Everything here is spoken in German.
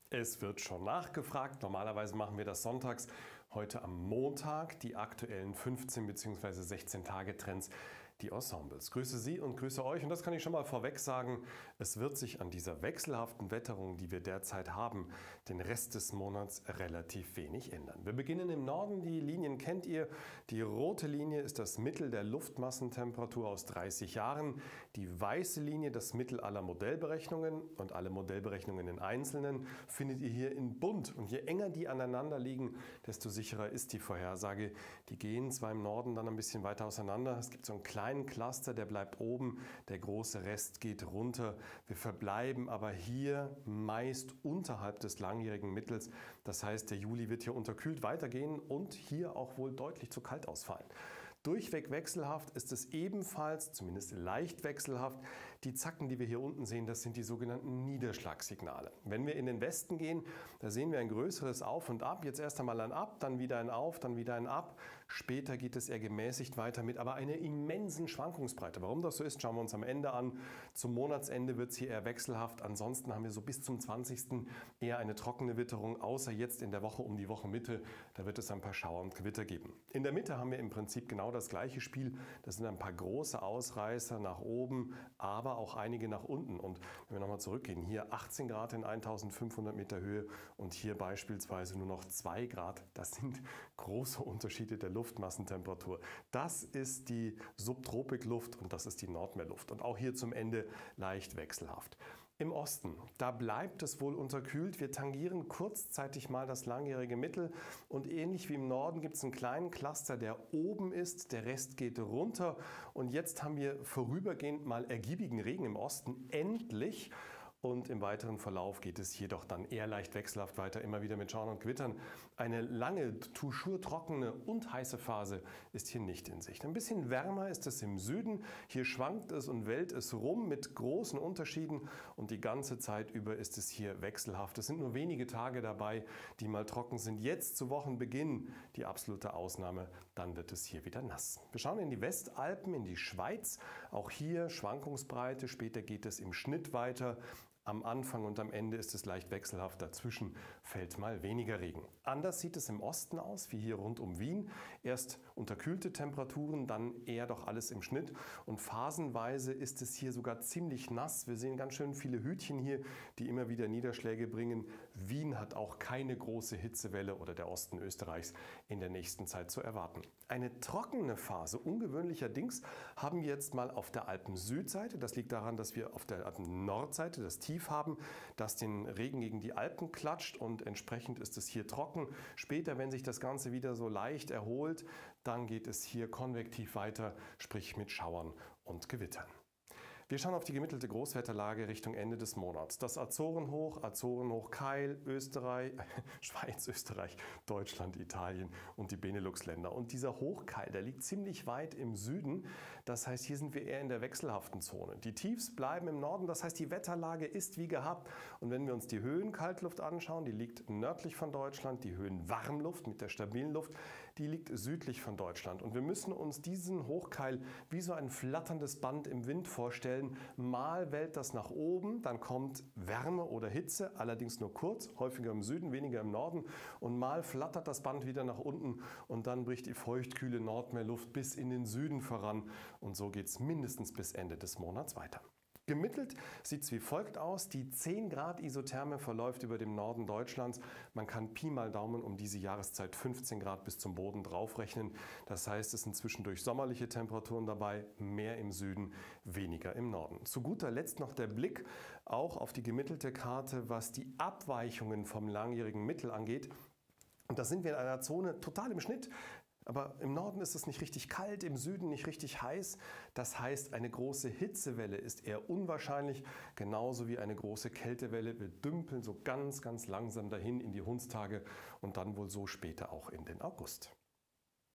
Es wird schon nachgefragt. Normalerweise machen wir das sonntags. Heute am Montag die aktuellen 15 bzw. 16 Tage Trends, die Ensembles. Grüße Sie und grüße euch. Und das kann ich schon mal vorweg sagen. Es wird sich an dieser wechselhaften Wetterung, die wir derzeit haben, den Rest des Monats relativ wenig ändern. Wir beginnen im Norden. Die Linien kennt ihr. Die rote Linie ist das Mittel der Luftmassentemperatur aus 30 Jahren. Die weiße Linie das Mittel aller Modellberechnungen und alle Modellberechnungen in Einzelnen findet ihr hier in bunt. Und je enger die aneinander liegen, desto sicherer ist die Vorhersage. Die gehen zwar im Norden dann ein bisschen weiter auseinander. Es gibt so einen kleinen Cluster, der bleibt oben. Der große Rest geht runter. Wir verbleiben aber hier meist unterhalb des langjährigen Mittels. Das heißt, der Juli wird hier unterkühlt weitergehen und hier auch wohl deutlich zu kalt ausfallen. Durchweg wechselhaft ist es ebenfalls, zumindest leicht wechselhaft. Die Zacken, die wir hier unten sehen, das sind die sogenannten Niederschlagssignale. Wenn wir in den Westen gehen, da sehen wir ein größeres Auf und Ab. Jetzt erst einmal ein Ab, dann wieder ein Auf, dann wieder ein Ab. Später geht es eher gemäßigt weiter mit aber einer immensen Schwankungsbreite. Warum das so ist, schauen wir uns am Ende an. Zum Monatsende wird es hier eher wechselhaft. Ansonsten haben wir so bis zum 20. eher eine trockene Witterung, außer jetzt in der Woche um die Wochenmitte. Da wird es ein paar Schauer und Gewitter geben. In der Mitte haben wir im Prinzip genau das gleiche Spiel. Das sind ein paar große Ausreißer nach oben, aber auch einige nach unten. Und wenn wir nochmal zurückgehen, hier 18 Grad in 1500 Meter Höhe und hier beispielsweise nur noch 2 Grad. Das sind große Unterschiede der Luftmassentemperatur. Das ist die Subtropikluft und das ist die Nordmeerluft. Und auch hier zum Ende leicht wechselhaft. Im Osten, da bleibt es wohl unterkühlt. Wir tangieren kurzzeitig mal das langjährige Mittel und ähnlich wie im Norden gibt es einen kleinen Cluster, der oben ist, der Rest geht runter und jetzt haben wir vorübergehend mal ergiebigen Regen im Osten, endlich. Und im weiteren Verlauf geht es jedoch dann eher leicht wechselhaft weiter, immer wieder mit Schauern und Gewittern. Eine lange, toujours trockene und heiße Phase ist hier nicht in Sicht. Ein bisschen wärmer ist es im Süden. Hier schwankt es und wellt es rum mit großen Unterschieden. Und die ganze Zeit über ist es hier wechselhaft. Es sind nur wenige Tage dabei, die mal trocken sind. Jetzt zu Wochenbeginn die absolute Ausnahme. Dann wird es hier wieder nass. Wir schauen in die Westalpen, in die Schweiz. Auch hier Schwankungsbreite. Später geht es im Schnitt weiter. Am Anfang und am Ende ist es leicht wechselhaft, dazwischen fällt mal weniger Regen. Anders sieht es im Osten aus, wie hier rund um Wien. Erst unterkühlte Temperaturen, dann eher doch alles im Schnitt. Und phasenweise ist es hier sogar ziemlich nass. Wir sehen ganz schön viele Hütchen hier, die immer wieder Niederschläge bringen. Wien hat auch keine große Hitzewelle oder der Osten Österreichs in der nächsten Zeit zu erwarten. Eine trockene Phase, ungewöhnlicherdings, haben wir jetzt mal auf der Alpen-Südseite. Das liegt daran, dass wir auf der Alpen-Nordseite das Tief haben, das den Regen gegen die Alpen klatscht und entsprechend ist es hier trocken. Später, wenn sich das Ganze wieder so leicht erholt, dann geht es hier konvektiv weiter, sprich mit Schauern und Gewittern. Wir schauen auf die gemittelte Großwetterlage Richtung Ende des Monats. Das Azorenhoch, Keil, Österreich, Schweiz, Österreich, Deutschland, Italien und die Benelux-Länder. Und dieser Hochkeil, der liegt ziemlich weit im Süden. Das heißt, hier sind wir eher in der wechselhaften Zone. Die Tiefs bleiben im Norden, das heißt, die Wetterlage ist wie gehabt. Und wenn wir uns die Höhenkaltluft anschauen, die liegt nördlich von Deutschland. Die Höhenwarmluft mit der stabilen Luft, die liegt südlich von Deutschland. Und wir müssen uns diesen Hochkeil wie so ein flatterndes Band im Wind vorstellen. Mal wellt das nach oben, dann kommt Wärme oder Hitze, allerdings nur kurz, häufiger im Süden, weniger im Norden. Und mal flattert das Band wieder nach unten und dann bricht die feuchtkühle Nordmeerluft bis in den Süden voran. Und so geht es mindestens bis Ende des Monats weiter. Gemittelt sieht es wie folgt aus. Die 10 Grad Isotherme verläuft über dem Norden Deutschlands. Man kann Pi mal Daumen um diese Jahreszeit 15 Grad bis zum Boden draufrechnen. Das heißt, es sind zwischendurch sommerliche Temperaturen dabei, mehr im Süden, weniger im Norden. Zu guter Letzt noch der Blick auch auf die gemittelte Karte, was die Abweichungen vom langjährigen Mittel angeht. Und da sind wir in einer Zone total im Schnitt. Aber im Norden ist es nicht richtig kalt, im Süden nicht richtig heiß. Das heißt, eine große Hitzewelle ist eher unwahrscheinlich, genauso wie eine große Kältewelle. Wir dümpeln so ganz langsam dahin in die Hundstage und dann wohl so später auch in den August.